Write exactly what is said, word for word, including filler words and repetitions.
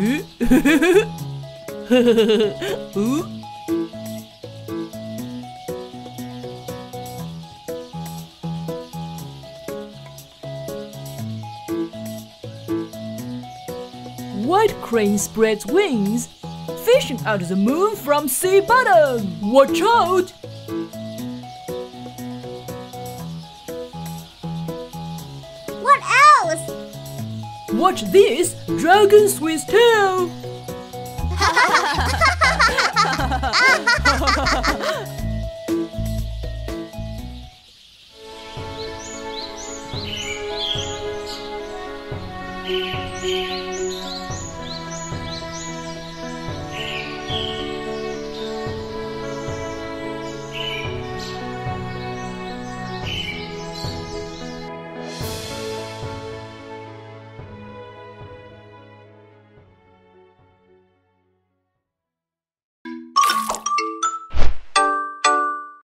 White crane spreads wings, fishing out of the moon from sea bottom. Watch out! What else? Watch this dragon Swiss tail.